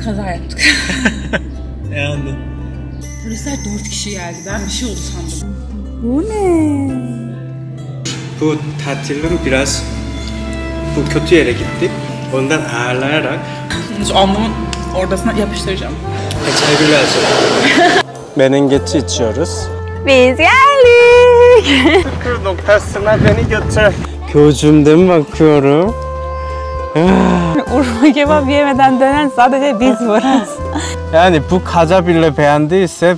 Kaza yaptık. Yani. Polisler 4 kişi geldi. Ben bir şey oldu sandım. Bu ne? Bu tatilin biraz bu kötü yere gittik. Ondan ağırlayarak Alnımın ortasına yapıştıracağım. çay lazım. Menengetçi içiyoruz. Biz geldik. Sıkır noktasına beni götür. Gözümden bakıyorum. Urfa kebap yemeden dönen sadece biz varız. Yani bu kaza bile beğendiyse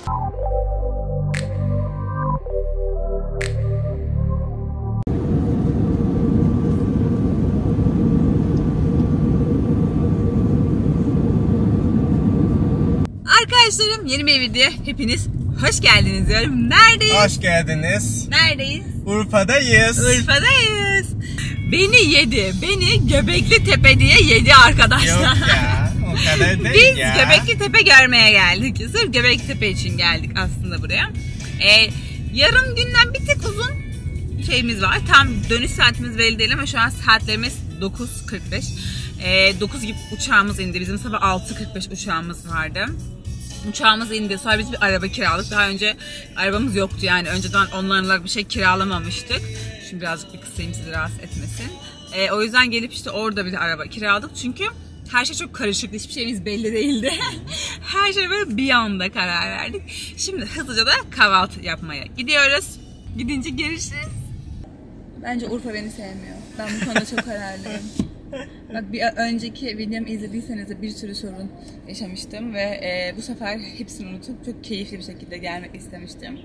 Arkadaşlarım, yeni bir videoya hepiniz hoş geldiniz diyorum. Neredeyiz? hoş geldiniz. Neredeyiz? Urfa'dayız. Urfa'dayız. Beni yedi. Beni Göbekli Tepe diye yedi arkadaşlar. Yok ya, o kadar değil Biz ya. Göbekli Tepe görmeye geldik. Sırf Göbekli Tepe için geldik aslında buraya. Yarım günden bir tek uzun şeyimiz var. Tam dönüş saatimiz belli değil ama şu an saatlerimiz 9.45. 9 gibi uçağımız indi. Bizim sabah 6.45 uçağımız vardı. Uçağımız indi. Sonra biz bir araba kiraladık. Daha önce arabamız yoktu yani. Önceden onlarla bir şey kiralamamıştık. Şimdi birazcık bir kısayım sizi rahatsız etmesin. O yüzden gelip işte orada bir araba kiraladık. Çünkü her şey çok karışıktı. Hiçbir şeyimiz belli değildi. Her şey böyle bir anda karar verdik. Şimdi hızlıca da kahvaltı yapmaya gidiyoruz. Gidince görüşürüz. Bence Urfa beni sevmiyor. Ben bu konuda çok kararlıyım. Bak, bir önceki videomu izlediyseniz de bir sürü sorun yaşamıştım ve bu sefer hepsini unutup çok keyifli bir şekilde gelmek istemiştim.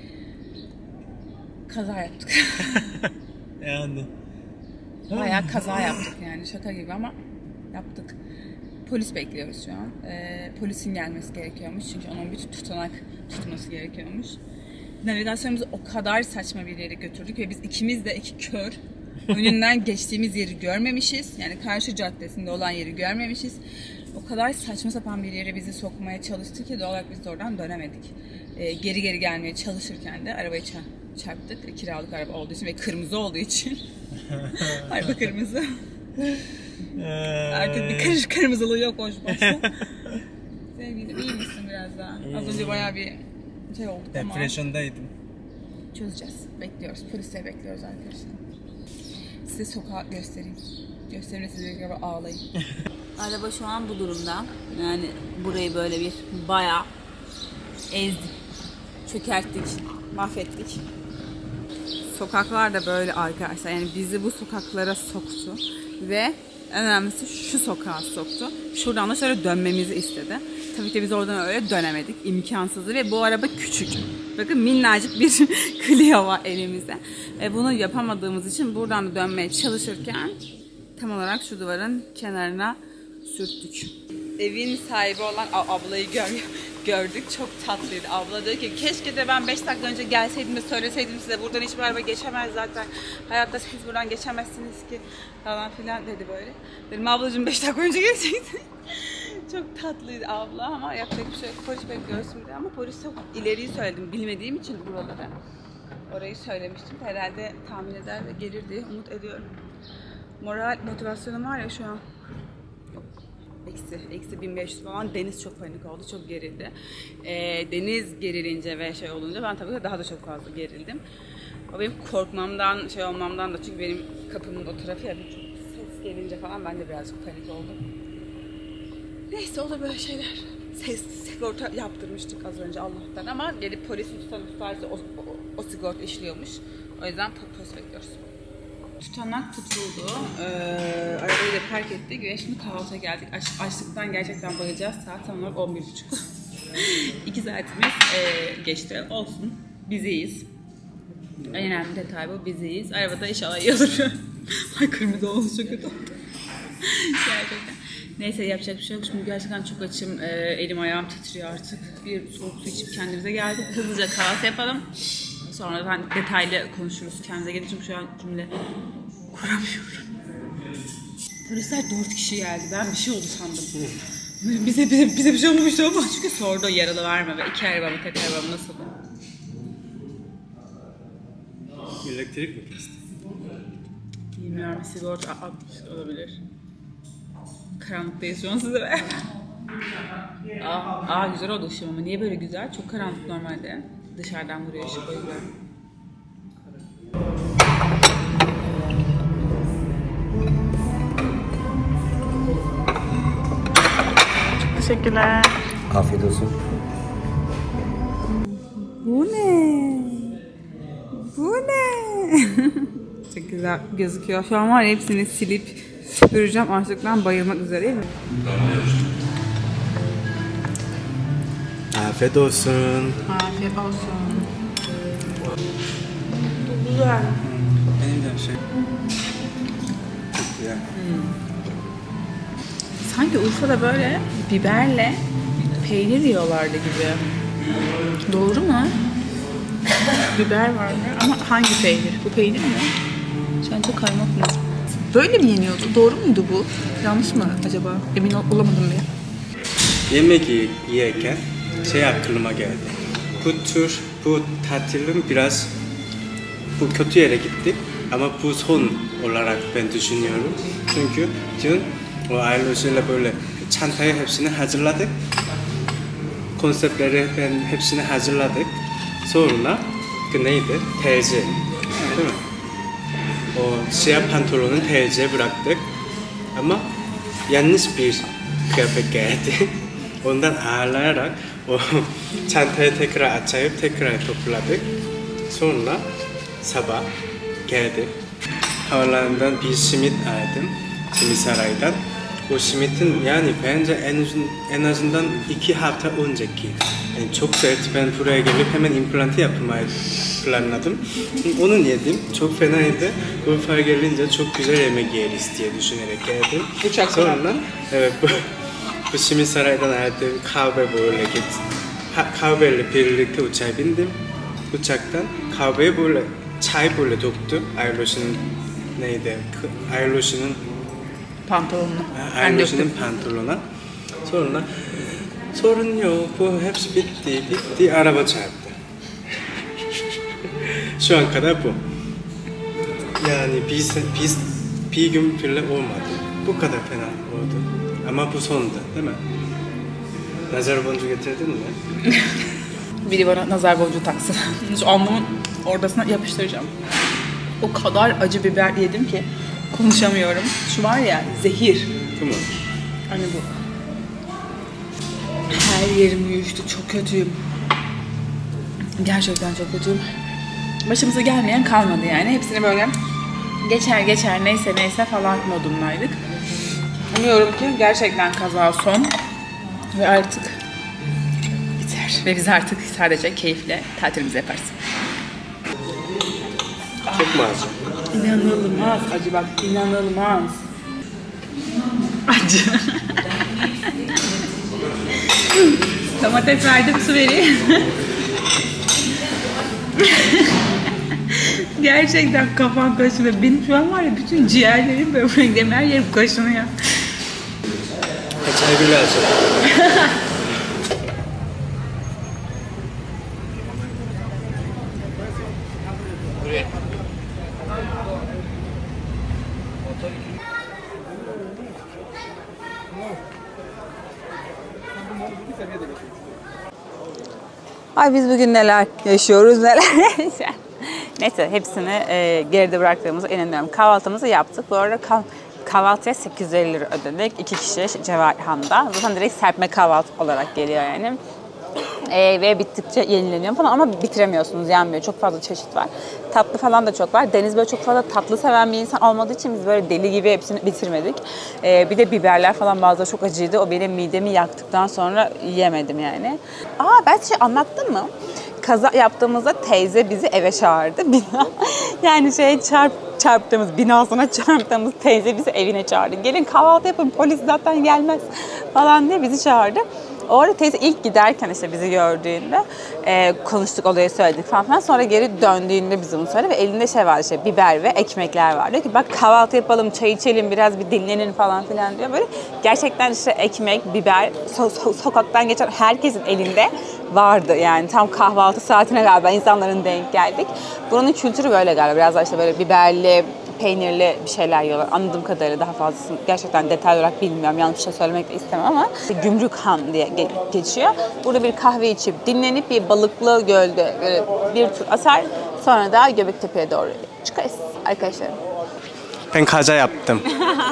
Kaza yaptık. Yani. Bayağı kaza yaptık yani, şaka gibi ama yaptık. Polis bekliyoruz şu an. Polisin gelmesi gerekiyormuş çünkü onun bir tutanak tutması gerekiyormuş. Navigasyonumuzu o kadar saçma bir yere götürdük ve biz ikimiz de iki kör. Önünden geçtiğimiz yeri görmemişiz. Yani karşı caddesinde olan yeri görmemişiz. O kadar saçma sapan bir yere bizi sokmaya çalıştı ki doğal olarak biz de oradan dönemedik. Geri gelmeye çalışırken de arabayı çarptık. Kiralık araba olduğu için ve kırmızı olduğu için. Araba kırmızı. Artık bir karış kırmızılığı yok hoş başta. Sevgilim, iyi misin biraz daha? Az önce bayağı bir şey oldu ama. Depresyondaydım. Çözeceğiz. Bekliyoruz. Polisleri bekliyoruz arkadaşlar. Size sokağı göstereyim. Göstereyim, size bir ağlayın. Araba şu an bu durumda. Yani burayı böyle bir bayağı ezdik. Çökerttik. Mahvettik. Sokaklar da böyle arkadaşlar. Yani bizi bu sokaklara soktu. Ve en önemlisi şu sokağa soktu. Şuradan da şöyle dönmemizi istedi. Tabii ki biz oradan öyle dönemedik. İmkansızdı ve bu araba küçük. Bakın minnacık bir Clio var elimizde. Ve bunu yapamadığımız için buradan da dönmeye çalışırken tam olarak şu duvarın kenarına sürttük. Evin sahibi olan ablayı gördük. Çok tatlıydı. Abla diyor ki keşke de ben 5 dakika önce gelseydim de söyleseydim size. Buradan hiçbir araba geçemez zaten. Hayatta siz buradan geçemezsiniz ki falan filan dedi böyle. Dedim ablacığım 5 dakika önce gelseydin. Çok tatlıydı abla ama yapacak bir şey yok. Polis bekliyoruz şimdi ama polis çok ileriyi söyledim. Bilmediğim için buraları. Orayı söylemiştim. Herhalde tahmin eder ve gelir diye umut ediyorum. Moral motivasyonum var ya şu an. Yok. Eksi 1500 falan. Deniz çok panik oldu. Çok gerildi. Deniz gerilince ve şey olunca ben tabii daha da çok fazla gerildim. O benim korkmamdan, şey olmamdan da çünkü benim kapımın o tarafı ya çok ses gelince falan ben de birazcık panik oldum. Neyse o da böyle şeyler. Sigorta yaptırmıştık az önce Allah'tan ama gelip polisin tutarsa o sigorta işliyormuş. O yüzden polis bekliyoruz. Tutanak tutuldu. Arabayı da park ettik ve şimdi kahvaltıya geldik. Açlıktan gerçekten bayılacağız. Saat tam olarak 11.30. 2 saatimiz geçti. Olsun. Bizeyiz. En önemli detay bu. Bizeyiz. Arabada inşallah iyi olur. Ay kırmızı olmuş çok kötü oldu. Gerçekten. Neyse yapacak bir şey yok. Şimdi gerçekten çok açım. Elim ayağım titriyor artık. Bir soğuk su içip kendimize geldik. Hızlıca kahvaltı yapalım. Sonra detaylı konuşuruz. Kendimize gelince şu an cümle kuramıyorum. Polisler 4 kişi geldi. Ben bir şey oldu sandım. Bize bir şey olmamıştı ama çünkü sordu yaralı var mı ve 2 araba mı tek araba mı nasıl? Elektrik mi kesti? Bilmiyorum, sigorta atmış olabilir. Karanlıktayız şu an size be. Güzel oldu ışığım ama niye böyle güzel? Çok karanlık normalde. Dışarıdan vuruyor ışık o yüzden. Çok teşekkürler. Afiyet olsun. Bu ne? Bu ne? Çok güzel gözüküyor. Şu an var ya hepsini silip süpüreceğim. Açlıktan bayılmak üzereyim. Afiyet olsun. Afiyet olsun. Güzel. Benim de şey. Çok güzel. Sanki Urfa'da böyle biberle peynir yiyorlardı gibi. Doğru mu? Biber var ama hangi peynir? Bu peynir mi? Sence kaymak mı? Böyle mi yeniyordu? Doğru muydu bu? Yanlış mı acaba? Emin olamadım bir. Yemek yerken şey aklıma geldi. Bu tatilin biraz bu kötü yere gittik ama bu son olarak ben düşünüyorum. Çünkü dün o ailesiyle böyle çantayı hepsini hazırladık. Konseptleri ben hepsini hazırladık. Sonra neydi? Terzi. Değil mi? O siyah pantolonu terziye bıraktık. Ama yanlış bir kıyafet geldi. Ondan ağlayarak o çantayı tekrar açıp tekrar topladık. Sonra sabah geldi. Havalarından bir simit aldım. Simit saraydan. O simitin yani bence en azından 2 hafta önceki. Yani çok sert. Ben buraya gelip hemen implantı yapmayı planladım. Onu yedim. Çok fenaydı. Urfa'ya gelince çok güzel yemek yeriz diye düşünerek geldim. Sonra evet bu simit saraydan aldım. Kahve böyle kahveyle birlikte uçağa bindim. Uçaktan kahveyi böyle çay böyle döktü. Ayloş'un neydi? Ayloş'un Ayloş'un pantolona. Sonra sorun yok. Bu hepsi bitti. Araba çarptı. Şu an kadar bu. Yani biz bir gün bile olmadı. Bu kadar fena oldu. Ama bu sondu, değil mi? Nazar boncuğu getirdin mi? Biri bana nazar boncuğu taksın. Şu alnımın ortasına yapıştıracağım. O kadar acı biber yedim ki konuşamıyorum. Şu var ya zehir. Tamam. Hani bu. Her yerim uyuştu. Çok kötüyüm. Gerçekten çok kötüyüm. Başımıza gelmeyen kalmadı yani. Hepsini böyle geçer neyse falan modundaydık. Umuyorum ki gerçekten kaza son. Ve artık biter. Ve biz artık sadece keyifle tatilimizi yaparız. Çok mu acı? İnanılmaz acı bak, inanılmaz. Acı. Domates verdim, su vereyim. Gerçekten kafam kaşınıyor. Benim şu an var ya bütün ciğerlerim, böbreklerim, her yerim kaşınıyor. Çay bile acı. Ay biz bugün neler yaşıyoruz, neler Neyse hepsini geride bıraktığımıza inanıyorum. Kahvaltımızı yaptık. Bu arada kahvaltıya 850 lira ödedik. 2 kişi Cevahirhan'da. Zaten direkt serpme kahvaltı olarak geliyor yani. Ve bittikçe yenileniyor falan ama bitiremiyorsunuz, yenmiyor. Çok fazla çeşit var. Tatlı falan da çok var. Deniz böyle çok fazla tatlı seven bir insan olmadığı için biz böyle deli gibi hepsini bitirmedik. Bir de biberler falan bazıları çok acıydı. O benim midemi yaktıktan sonra yiyemedim yani. Ben size anlattım mı? Kaza yaptığımızda teyze bizi eve çağırdı. Yani çarptığımız, binasına çarptığımız teyze bizi evine çağırdı. Gelin kahvaltı yapın, polis zaten gelmez falan diye bizi çağırdı. O arada teyze ilk giderken işte bizi gördüğünde konuştuk, olayı söyledik falan. Sonra geri döndüğünde bize bunu söyledi ve elinde şey vardı, işte biber ve ekmekler vardı. Diyor ki bak kahvaltı yapalım, çay içelim, biraz bir dinlenin falan filan diyor. Böyle gerçekten işte ekmek, biber sokaktan geçen herkesin elinde vardı. Yani tam kahvaltı saatine galiba insanların denk geldik. Buranın kültürü böyle galiba. Biraz daha işte böyle biberli, peynirli bir şeyler yiyorlar. Anladığım kadarıyla daha fazlasını gerçekten detaylı olarak bilmiyorum. Yanlış bir şey söylemek de istemem ama Gümrükhan diye geçiyor. Burada bir kahve içip dinlenip bir balıklı gölde bir tur atar. Sonra da Göbektepe'ye doğru çıkarız arkadaşlar. Ben kaza yaptım.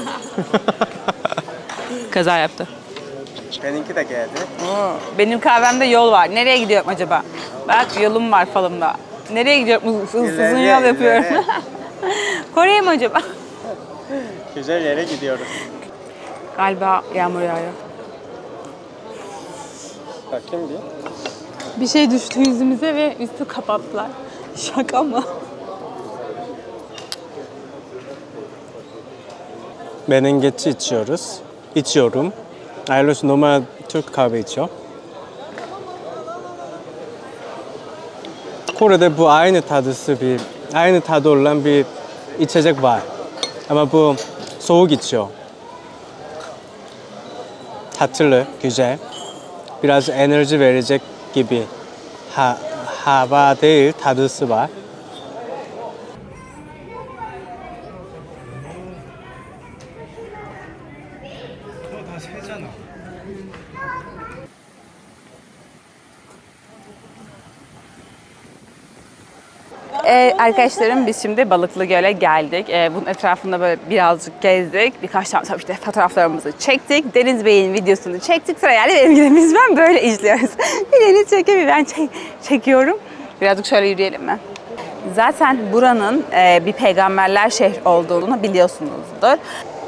Kaza yaptı. Benimki de geldi. Benim kahvemde yol var. Nereye gidiyorum acaba? Bak yolum var falımda. Nereye gidiyorum? Uzun yol yapıyorum. Kore'ye mi acaba? Güzel yere gidiyoruz. Galiba yağmur yağıyor. Bakayım bir. Bir şey düştü yüzümüze ve üstü kapattılar. Şaka mı? menengeçi içiyoruz. İçiyorum. Aylos normal Türk kahve içiyor. Kore'de bu aynı tadı olan bir içecek var. Ama bu soğuk içiyor. Tatlı, güzel. Biraz enerji verecek gibi. Hava değil, tadısı var. Arkadaşlarım biz şimdi Balıklı Göl'e geldik. Bunun etrafında böyle birazcık gezdik. Birkaç tane tabii işte fotoğraflarımızı çektik. Deniz Bey'in videosunu çektik. Sırayla benim gidemiz ben böyle izliyoruz. Bir Deniz çekiyor bir ben çekiyorum. Birazcık şöyle yürüyelim mi? Zaten buranın bir peygamberler şehri olduğunu biliyorsunuzdur.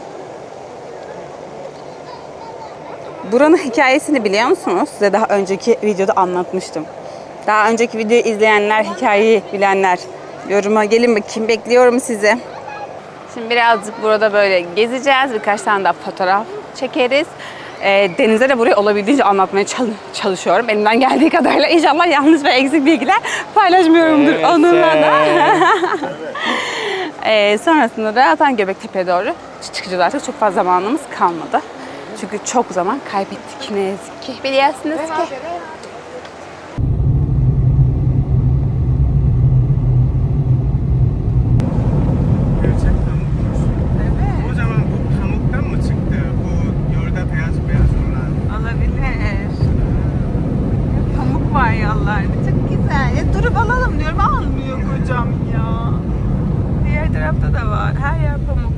Buranın hikayesini biliyor musunuz? Size daha önceki videoda anlatmıştım. Daha önceki videoyu izleyenler, hikayeyi bilenler yoruma gelin bakayım. Bekliyorum sizi. Şimdi birazcık burada böyle gezeceğiz. Birkaç tane daha fotoğraf çekeriz. Denize de burayı olabildiğince anlatmaya çalışıyorum. Elimden geldiği kadarıyla. İnşallah yanlış ve eksik bilgiler paylaşmıyorumdur onunla da. Sonrasında da zaten Göbektepe'ye doğru çıkacağız artık. Çok fazla zamanımız kalmadı. Çünkü çok zaman kaybettik ne yazık ki. Biliyorsunuz ki. Durup alalım diyorum, almıyor kocam ya. Diğer tarafta da var, her yer pamuk.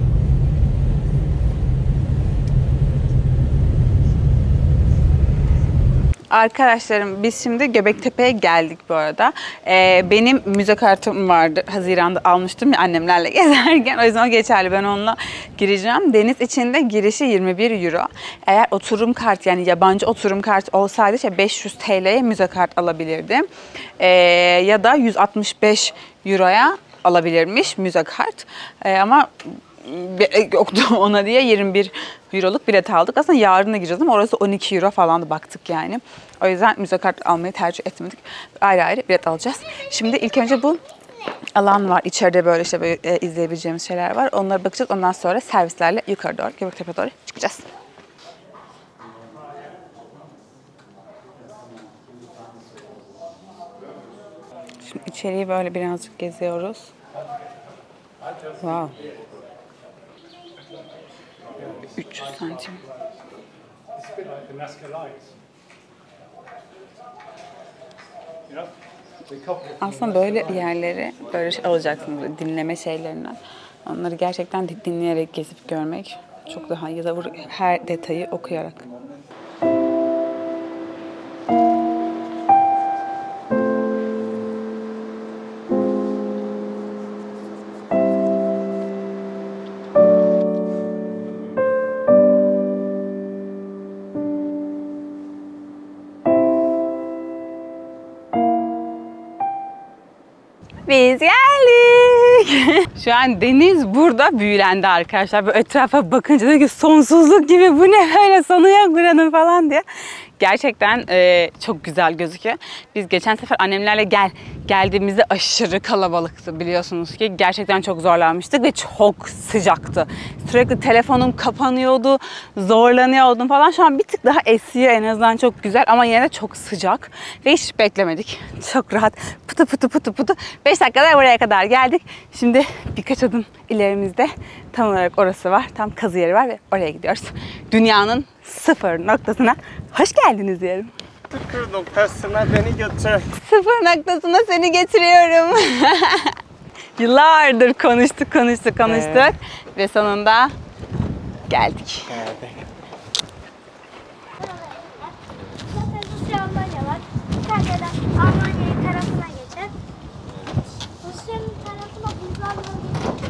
Arkadaşlarım biz şimdi Göbektepe'ye geldik bu arada. Benim müze kartım vardı. Haziran'da almıştım ya annemlerle gezerken. O yüzden o geçerli. Ben onunla gireceğim. Deniz içinde girişi 21 euro. Eğer oturum kartı yani yabancı oturum kartı olsaydı 500 TL'ye müze kart alabilirdim. Ya da 165 euroya alabilirmiş müze kart. Ama yoktu ona diye 21 euroluk bilet aldık. Aslında yarın da gireceğiz ama orası 12 euro falandı baktık yani. O yüzden müze kart almayı tercih etmedik. Ayrı ayrı bilet alacağız. Şimdi ilk önce bu alan var. İçeride böyle işte böyle izleyebileceğimiz şeyler var. Onlara bakacağız. Ondan sonra servislerle yukarı doğru, Göbektepe'ye doğru çıkacağız. Şimdi içeriği böyle birazcık geziyoruz. Wow. 300 santim. Aslında böyle yerleri böyle alacaksınız, dinleme şeylerinden. Onları gerçekten dinleyerek gezip görmek çok daha iyi. Ya da her detayı okuyarak. Biz geldik. Şu an deniz burada büyülendi arkadaşlar. Böyle etrafa bakınca diyor ki sonsuzluk gibi bu ne böyle sonu yok buranın falan diye. Gerçekten çok güzel gözüküyor. Biz geçen sefer annemlerle geldiğimizde aşırı kalabalıktı biliyorsunuz ki. Gerçekten çok zorlanmıştık ve çok sıcaktı. Sürekli telefonum kapanıyordu, zorlanıyordum falan. Şu an bir tık daha esiyor, en azından çok güzel ama yine de çok sıcak. Ve hiç beklemedik. Çok rahat pıtı pıtı pıtı pıtı. 5 dakikada buraya kadar geldik. Şimdi birkaç adım ilerimizde tam olarak orası var. Tam kazı yeri var ve oraya gidiyoruz. Dünyanın sıfır noktasına hoş geldiniz diyelim. Sıfır noktasına beni götür. Sıfır noktasına seni getiriyorum. Yıllardır konuştuk. Ve sonunda geldik. Rusya Almanya var. İtalya'dan Almanya'nın tarafına geçer. Rusya'nın tarafına Bulgarya geçer.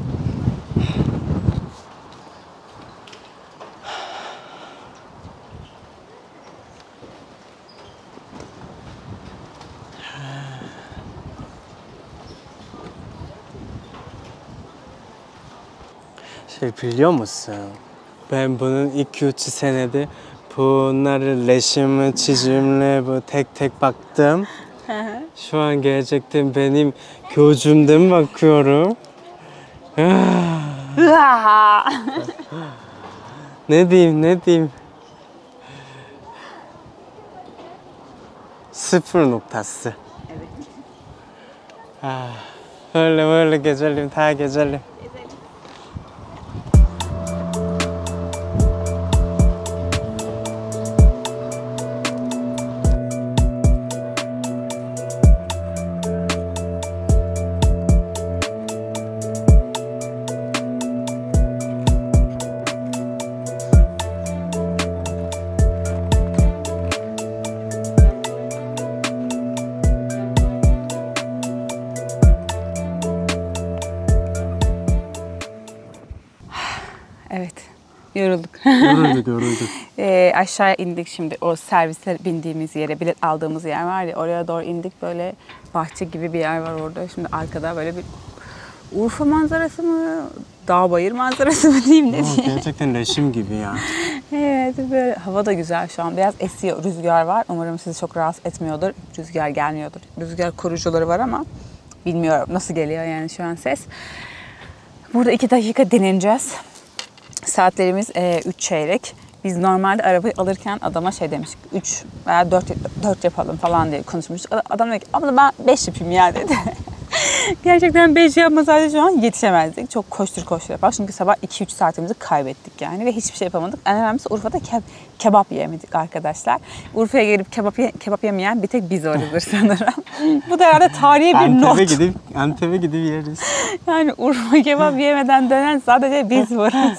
Biliyor musun? Ben bunun 2-3 senedir bunları resimle, çizimle bu tek tek baktım. Şu an gerçekten benim gözümden bakıyorum. Ne diyeyim? Sıfır noktası. Evet. Böyle gezelim, ta gezelim. Evet, yorulduk. Yorulduk. Aşağıya indik şimdi. O servise bindiğimiz yere, bilet aldığımız yer var ya, oraya doğru indik. Böyle bahçe gibi bir yer var orada. Şimdi arkada böyle bir Urfa manzarası mı, dağ bayır manzarası mı diyeyim, ne diyeyim. Gerçekten resim gibi ya. Evet, böyle hava da güzel şu an. Biraz esiyor, rüzgar var. Umarım sizi çok rahatsız etmiyordur. Rüzgar gelmiyordur. Rüzgar koruyucuları var ama bilmiyorum nasıl geliyor yani şu an ses. Burada 2 dakika dinleneceğiz. Saatlerimiz 3 çeyrek. Biz normalde arabayı alırken adama şey demiştik, 3 veya 4 yapalım falan diye konuşmuştuk. Adam dedi ki, ama ben 5 yapayım ya dedi. Gerçekten 5 yapmasaydı şu an yetişemezdik. Çok koştur yapar. Çünkü sabah 2-3 saatimizi kaybettik yani ve hiçbir şey yapamadık. En önemlisi Urfa'da kebap yemedik arkadaşlar. Urfa'ya gelip kebap yemeyen bir tek biz oluruz sanırım. Bu da herhalde tarihi bir not. Antep'e gidip yeriz. Yani Urfa kebap yemeden dönen sadece biz varız.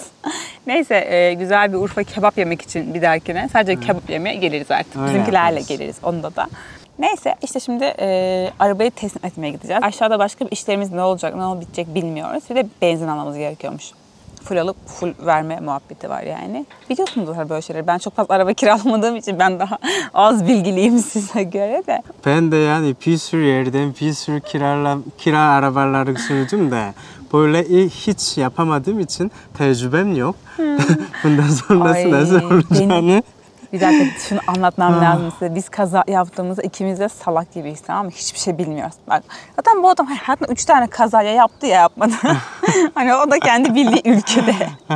Neyse, güzel bir Urfa kebap yemek için bir dahakine sadece kebap yemeye geliriz artık. Öyle Bizimkilerle yaparız. geliriz onda da. Neyse işte şimdi arabayı teslim etmeye gideceğiz. Aşağıda başka bir işlerimiz ne olacak, ne bitecek bilmiyoruz. Bir de benzin almamız gerekiyormuş. Full alıp full verme muhabbeti var yani. Biliyorsunuz böyle şeyleri. Ben çok fazla araba kiralamadığım için ben daha az bilgiliyim size göre de. Ben de yani bir sürü yerden bir sürü kira arabaları sürdüm de böyle hiç yapamadığım için tecrübem yok. Bundan sonrası nasıl olacağını. Bir dakika şunu anlatmam lazım size. Biz kaza yaptığımızda ikimiz de salak gibiyiz, tamam mı? Hiçbir şey bilmiyoruz. Bak zaten bu adam hayatında 3 tane kaza ya yaptı ya yapmadı. Hani o da kendi bildiği ülkede.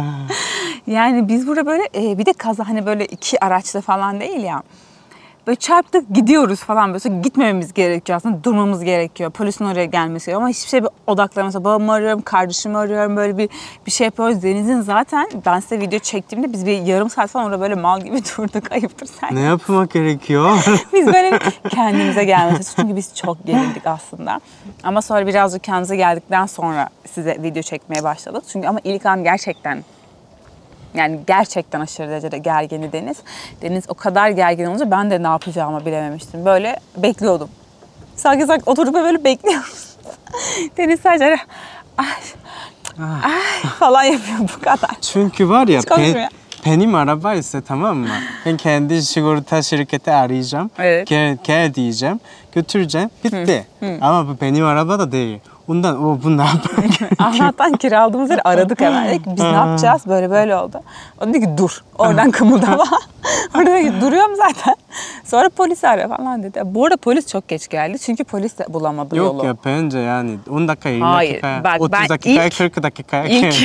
Yani biz burada böyle bir de kaza hani böyle 2 araçlı falan değil ya. Böyle çarptık gidiyoruz falan böyle. Gitmememiz gerekiyor aslında, durmamız gerekiyor. Polisin oraya gelmesi gerekiyor ama hiçbir şeye odaklanmıyorsa babamı arıyorum, kardeşimi arıyorum, böyle bir şey yapıyoruz. Deniz'in zaten ben size video çektiğimde biz bir yarım saat falan orada böyle mal gibi durduk, ayıptır sen. Ne yapmak gerekiyor? Biz böyle kendimize gelmesi çünkü biz çok gerildik aslında. Ama sonra birazcık kendimize geldikten sonra size video çekmeye başladık. Çünkü ama ilk an gerçekten aşırı derecede gergindi Deniz. Deniz o kadar gergin olunca ben de ne yapacağımı bilememiştim. Böyle bekliyordum. Sanki oturup böyle bekliyoruz. Deniz sadece ay falan yapıyor, bu kadar. Çünkü var ya Benim araba ise tamam mı? Ben kendi sigorta şirketi arayacağım. Evet. Gel diyeceğim. Götüreceğim. Bitti. Ama bu benim araba da değil. Ondan bu ne yapar? Allah'tan kiraladığımız yeri aradık hemen. Dedik biz ne yapacağız? Böyle oldu. O dedi ki dur. Oradan kımıldama. Orada dedi ki Duruyorum zaten. Sonra polisi arıyor falan dedi. Bu arada polis çok geç geldi. Çünkü polis de bulamadı yolu. Yok ya bence yani 10 dakika 20 Hayır, dakika, bak, 30 ben dakika, ilk- 40 dakika.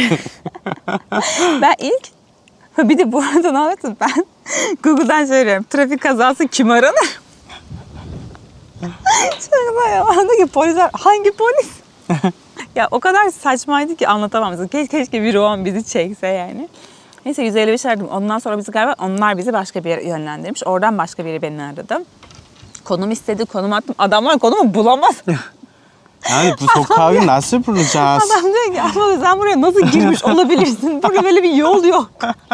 Ben ilk bir de bu arada ne yaptım ben? Google'dan söylüyorum. Trafik kazası kim aranır? Şöyle yalandı ki polisler hangi polis? Ya o kadar saçmaydı ki anlatamam. Keşke biri o an bizi çekse yani. Neyse 155 aradım. Ondan sonra bizi galiba onlar bizi başka bir yere yönlendirmiş. Oradan başka biri beni aradı. Konum istedi, konum attım. Adamlar konumu bulamaz. Yani bu sokağı nasıl bulacağız? Adam diyor ki ama sen buraya nasıl girmiş olabilirsin? Burada böyle bir yol yok.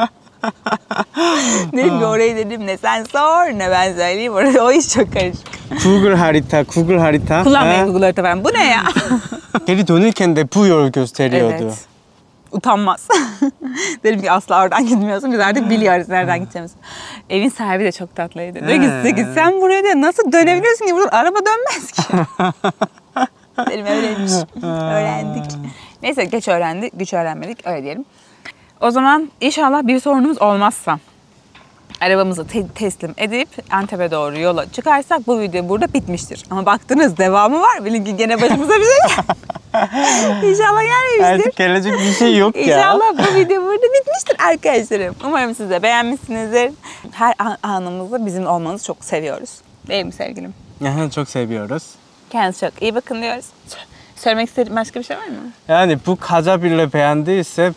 Dedim ki orayı dedim ne sen sor ne ben söyleyeyim. Orada o iş çok karışık. Google harita. Kullanmayın Google harita falan. Bu ne ya? Geri dönürken de bu yolu gösteriyordu. Evet. Utanmaz. Dedim ki asla oradan gitmiyorsun. Biz artık biliyoruz nereden gideceğimizi. Evin sahibi de çok tatlıydı. Diyor ki sen buraya de nasıl dönebiliyorsun ki? Buradan araba dönmez ki. Dedim öyleymiş. Öğrendik. Neyse geç öğrendik, güç öğrenmedik. Öyle diyelim. O zaman inşallah bir sorunumuz olmazsa arabamızı teslim edip Antep'e doğru yola çıkarsak bu video burada bitmiştir. Ama baktınız devamı var. Bilin ki gene başımıza bir şey İnşallah gelmemiştir. Artık gelecek bir şey yok ya. İnşallah bu video burada bitmiştir arkadaşlarım. Umarım siz de beğenmişsinizdir. Her anımızda bizim olmanızı çok seviyoruz. Değil mi sevgilim? Yani çok seviyoruz. Kendinize çok iyi bakın diyoruz. Söylemek istediğin başka bir şey var mı? Yani bu kaza bile beğendiyse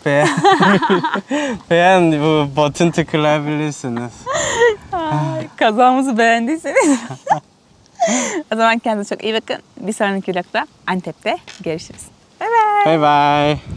beğen bu button tıklayabilirsiniz. Kazamızı beğendiyseniz. O zaman kendinize çok iyi bakın. Bir sonraki vlogda Antep'te görüşürüz. Bye bye. Bye bye.